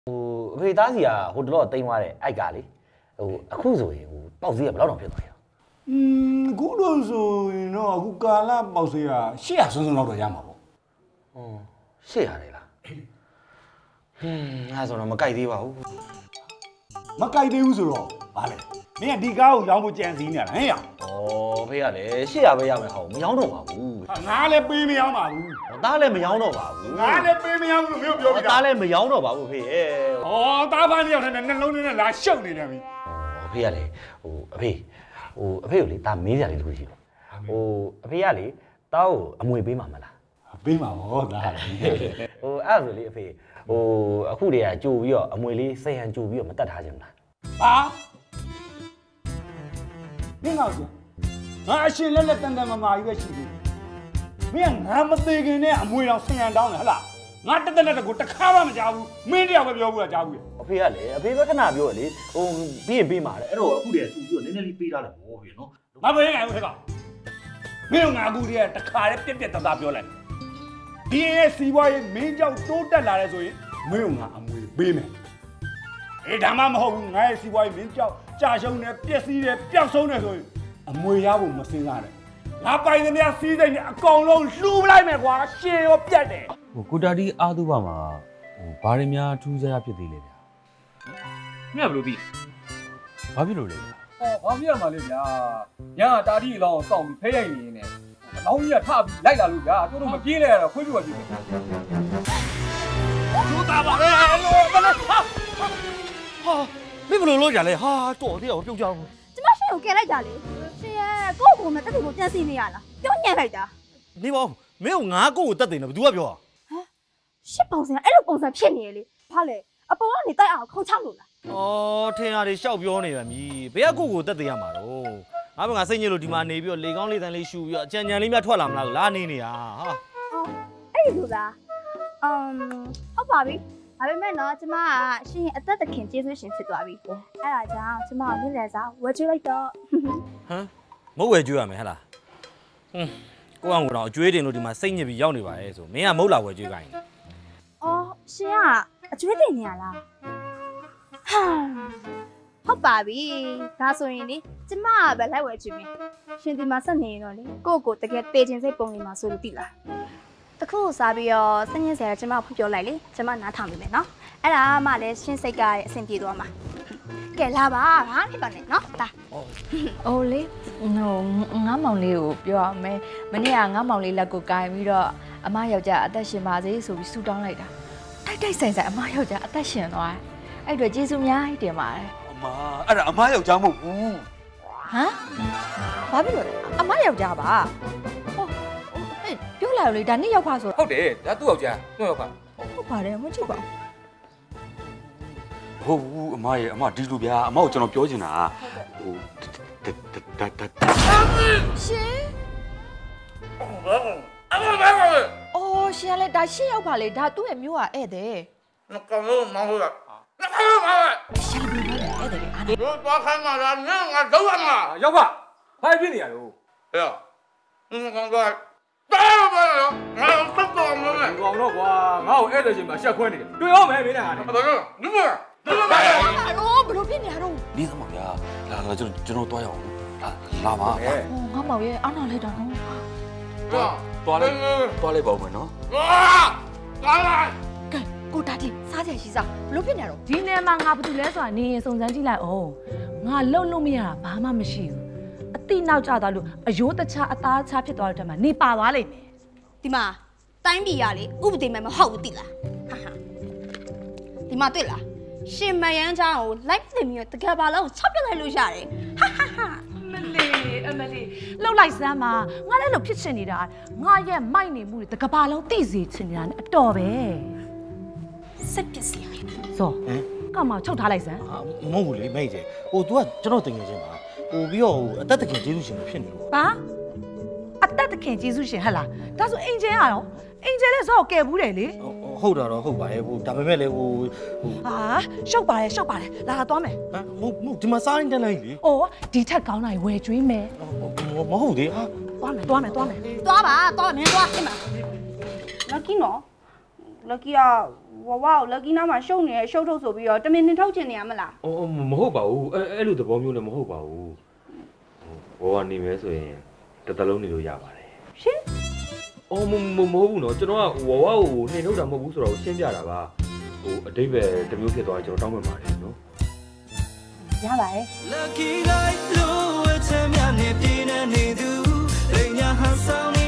ဖေသားစီကဟိုတလောတိမ်သွားတယ်အိုက်ကလေအခုဆိုရင်ပေါက်စည်းကဘယ်လောက်တောင်ဖြစ်သွားလဲအခုလို့ဆိုရင်တော့အခုကာလပေါက်စည်းက800စွန်းစွန်းလောက်တော့ရမှာပေါ့ 800လေလားငါဆိုတော့မကြိုက်သေးပါဘူးမကြိုက်သေးဘူးဆိုတော့ဗာလေမင်းကဒီကားကိုရောင်းဖို့ကြံစည်နေရလားဟဲ့ရဖေကလေ800ပဲရမယ်ဟောမရောင်းတော့ပါဘူးငါလည်းပေးမရောင်းပါဘူးသားလည်းမရောင်းတော့ပါဘူးငါလည်းပေးမရောင်းလို့မျိုးပြောပြီးသားလည်းမရောင်းတော့ပါဘူးဖေရဲ့သားဖားနေရောက်တဲ့နှလုံးနဲ့လာရှုပ်နေတယ်မင်းဖေကလေအဖေကိုလေဒါမေးစရာလေးတခုရှိတယ်အဖေကလေတောက်ကိုအမွေပေးမှာမလားပေးမှာဗောဒါအဲ့ဒါဆိုလေအဖေအခုတည်းကကြိုပြီးတော့အမွေလေး10ဟန်ကြိုပြီးတော့မတက်ထားခြင်းမလားဟာမင်းတော့ငါအရှင်လက်လက်တန်တန်မာမာကြီးပဲရှိသေးတယ်မင်းကငါမသေးခင်နဲ့အမွေတော်10ဟန်တောင်းတယ်ဟလားငါတက်တက်ကိုတခါမှမကြောက်ဘူးမင်းတယောက်ပဲပြောဘူးလားကြောက်ဘူးအဖေကလေအဖေပဲခဏပြောလေပြီးရင်ပေးမှာလေအဲ့တော့အခုတည်းကကြိုပြီးတော့နည်းနည်းလေးပေးထားတယ်ဗောဖေနော်မပေးနိုင်ဘူးခေကမင်းကငါအခုတည်းကတခါလေးပြက်ပြက်တသားပြောလိုက်ဒီရဲ့စီးပွားရေးမင်းကြောက်တိုးတက်လာတယ်ဆိုရင်မင်းကငါအမွေပေးမယ်ဒါမှမဟုတ်ဘူးငါရဲ့စီးပွားရေးမင်းကြောက်ကြာရှုံးတယ်ပျက်စီးတယ်ပျောက်ဆုံးတယ်ဆိုရင်အမွေရဖို့မစင်စားနဲ့ငါပိုင်သမျှစီးစိမ်နဲ့အကောင်လုံးလှူပလိုက်မယ်ကွာရှေရောပြတ်တယ်ကိုတာတီအားသူပါမှာဘာတွေများထူးခြားဖြစ်သေးလဲဗျာမင်းကဘယ်လိုပြီးဘာဖြစ်လို့လဲဘာဖြစ်ရမှာလဲဗျာညာတာတီအလောင်းစောင့်ပြီးဖဲရိုက်နေနေအလောင်းကြီးကထပြီးလိုက်လာလို့ဗျာတို့မပြေးလဲရတော့ခွေးပြွားပြေးတယ်တို့တာပါလေလို့မလဲဟာမင်းဘယ်လိုလုပ်ကြလဲဟာတော်သေးအောင်ပြုတ်ကြအောင်ကျမရှင်ကိုကယ်လိုက်ကြလေရှင်ရဲ့ကိုယ့်ကိုယ်မတက်တယ်ကိုပြန်စီနေရလားပြောညံ့လိုက်တာနေပါဦးမင်းကငါကိုယ်ကိုတက်တယ်နော်ဘယ်သူကပြောอ่ะရှစ်ပုံစံအဲ့လိုပုံစံဖြစ်နေလေဘာလဲအပေါ်ကနေတိုက်အောင်ခုံချလို့လားထင်ရတယ်ရှောက်ပြောနေပါမြည်ဘယ်ကကိုယ်ကိုတက်တယ်ရမှာတော့ငါစိတ်ညစ်လို့ဒီမှာနေပြီးတော့လေကောင်းလေးတန်းလေးရှူပြီးတော့အကြံဉာဏ်လေးများထွက်လာမလားလာနေနေတာဟာအဲ့လိုလားဟုတ်ပါပြီဒါပေမဲ့နော်ကျမကရှင်အသက်သခင်ကျေးဇူးရှင်ဖြစ်သွားပြီအဲ့ဒါကြောင့်ကျမကိုနေ့လည်စာဝယ်ကျွေးလိုက်တော့ဟမ်မဟုတ်ဝယ်ကျွေးရမယ်ဟဲ့လားကိုအောင်ကတော့အကျွေးတင်လို့ဒီမှာစိတ်ညစ်ပြီးရောက်နေပါရဲ့ဆိုမင်းကမဟုတ်လားဝယ်ကျွေးခိုင်းရှင်ကအကျွေးတင်နေရလားဟုတ်ပါပြီဒါဆိုရင်လေကျမကပဲလိုက်ဝယ်ကျွေးမယ်ရှင်ဒီမှာဆက်နေရင်တော့လေကိုတကယ်တေချင်စိတ်ပုံနေမှာဆိုလို့သိလားတခုစားပြီးတော့စညင်းဆရာကျမဖွင့်ပြောလိုက်လေကျမနားထောင်ပြီမယ်နော်အဲ့ဒါမှလည်းရှင်းစိတ်ကအဆင်ပြေသွားမှာကဲလာပါဟာဖြစ်ပါနဲ့နော်ဒါအိုးလေငါမောင်လေးကိုပြောအောင်မယ်မနေ့ကငါမောင်လေးလက်ကိုကိုင်ပြီးတော့အမယောက်ျားအသက်ရှင်ပါစေဆိုပြီးဆူတောင်းလိုက်တာတိုက်ဆိုင်အမယောက်ျားအသက်ရှင်သွားအဲ့တော့ကျေးဇူးများတင်ပါတယ်အမအဲ့ဒါအမယောက်ျားမဟုတ်ဘူးဟမ်ဘာဖြစ်လို့လဲအမယောက်ျားပါပြောလာလေဒါနှစ်ယောက်ဖာဆိုဟုတ်တယ်ဒါသူ့ယောက်ျားသူ့ယောက်ဖာဟုတ်ပါတယ်မကြည့်ပါဟုတ်ဘူးအမရဲ့အမဒီလိုဗျာအမကိုကျွန်တော်ပြောချင်တာဟိုရှင်အော်ရှင်လည်းဒါရှင်းရောက်ပါလေဒါသူ့ရဲ့မျိုးอ่ะဧည့်သည်မကောင်လို့မောင်းလို့လားရှင်လည်းဧည့်သည်အားနေတို့သွားခိုင်းမှာလားငါတော့ရမှာရောက်ပါဘာဖြစ်နေရလို့ဟဲ့ကောင်တော့တော်ပါတော့ငါတော့တော့မလို့လေကောင်တော့ကွာငါ့ကိုဧည့်သည်ချင်းမှာရှက်ခွဲနေတယ်တွေ့ရောမယ်မင်းနဲ့ဟာနေဘာလို့နင်မတော့ဘလို့ဖြစ်နေရတော့ဒီသမားဗျာလာကျွန်တော်တွားရအောင်လာပါငါမောင်ရဲ့အားနာလိုက်တာနော်တွားလိုက်ပါဦးမယ်နော်သွားလာကဲကိုတာတီစားကြရှိစားဘလို့ဖြစ်နေရတော့ဒီနေမှာငါဘာလို့လဲဆိုတာနေရင်စုံစမ်းကြည့်လိုက်အောင်ငါလှုပ်လို့မရတာဘာမှမရှိဘူးအတိနောက်ကျသွားလို့အယိုးတခြားအသားချဖြစ်သွားတဲ့တည်းမှာနေပါသွားလိမ့်မယ်ဒီမှာတိုင်းပြည်ရလေဥပဒေမဲ့မဟုတ်ဘူးတိလားဒီမှာတွေ့လားရှင်မယန်းချောင်းကိုလိုက်တင်ပြီးတော့တကယ်ပါလောက်ချပြလိုက်လို့ရတယ်ဟာအမလေးလှုပ်လိုက်စမ်းပါငါလည်းလို့ဖြစ်ချင်နေတာငါရဲ့မိုက်နေမှုတွေတကဘာလုံးသိစေချင်နေတာ ਨੇ အတော်ပဲစိတ်ပစ္စည်းစောကောင်မချုပ်ထားလိုက်စမ်းမဟုတ်ဘူးလေမိတ်ကြီးဟို तू ကကျွန်တော်တင်ငယ်ချင်းပါဟိုပြီးတော့အသက်တခင်ကျေးဇူးရှင်ဖြစ်နေလို့ဘာအသက်တခင်ကျေးဇူးရှင်ဟဲ့လားဒါဆိုအင်ဂျင်ရတော့အင်ဂျင်လည်းစောကယ်ဘူးတယ်လေဟုတ်တာတော့ဟုတ်ပါရဲ့ဟိုဒါပေမဲ့လေဟိုဟာရှုပ်ပါတယ်လာသွားမယ်ဟမ်မဟုတ်ဒီမှာစားရင်တက်လိုက်လေအော်ဒီထက်ကောင်းတာဝယ်ကျွေးမယ်မဟုတ်သေးဟာသွားမယ်သွားမင်းသွားအင်းမလက်ကီနော် lucky ကဝဝကို lucky နားမှာရှုပ်နေရရှုပ်ထုတ်ဆိုပြီးတော့တမင်နှင်ထုတ်ချင်နေရမလားအော်မဟုတ်ပါဘူးအဲ့လိုသဘောမျိုးလည်းမဟုတ်ပါဘူးဟိုကနေမဲဆိုရင်တစ်သလုံးနေလို့ရပါတယ်ရှင်အော်မဟုတ်ဘူးနော်ကျွန်တော်ကဝဝကိုနှင်ထုတ်တာမဟုတ်ဘူးဆိုတော့ရှင်းပြတာပါဟိုအတိတ်ပဲတစ်မျိုးဖြစ်သွားရင်ကျွန်တော်တောင်းပန်ပါတယ်နော်ရပါတယ် Lucky like low အချမ်းများနဲ့ပြင်းနေသူလိန်ညာဟန်ဆောင်